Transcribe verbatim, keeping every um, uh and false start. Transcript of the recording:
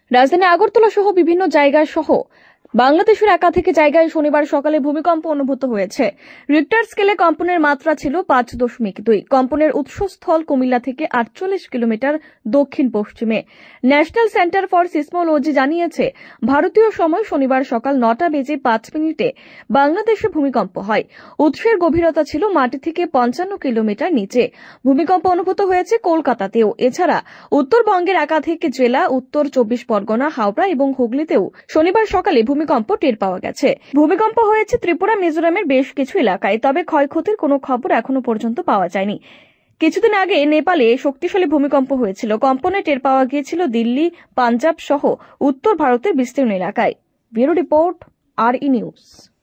রাজধানী আগরতলা সহ বিভিন্ন জায়গায় সহ বাংলাদেশের একাধিক জায়গায় শনিবার সকালে ভূমিকম্প অনুভূত হয়েছে। রিক্টার স্কেলে কম্পনের মাত্রা ছিল পাঁচ দশমিক দুই। কম্পনের উৎসস্থল কুমিল্লা থেকে আটচল্লিশ কিলোমিটার দক্ষিণ পশ্চিমে। ন্যাশনাল সেন্টার ফর সিসমোলজি জানিয়েছে, ভারতীয় সময় শনিবার সকাল নটা বেজে পাঁচ মিনিটে বাংলাদেশে ভূমিকম্প হয়। উৎসের গভীরতা ছিল মাটি থেকে পঞ্চান্ন কিলোমিটার নিচে। ভূমিকম্প অনুভূত হয়েছে কলকাতাতেও। এছাড়া উত্তরবঙ্গের একাধিক জেলা, উত্তর চব্বিশ পরগনা, হাওড়া এবং হুগলিতেও শনিবার সকালে ভূমিকম্প টের পাওয়া গেছে। ভূমিকম্প হয়েছে ত্রিপুরা, মিজোরামের বেশ কিছু এলাকায়, তবে ক্ষয়ক্ষতির কোনো খবর এখনো পর্যন্ত পাওয়া যায়নি। কিছুদিন আগে নেপালে শক্তিশালী ভূমিকম্প হয়েছিল। কম্পনে টের পাওয়া গিয়েছিল দিল্লি, পাঞ্জাব সহ উত্তর ভারতের বিস্তীর্ণ এলাকায়। ব্যুরো রিপোর্ট, আর ই নিউজ।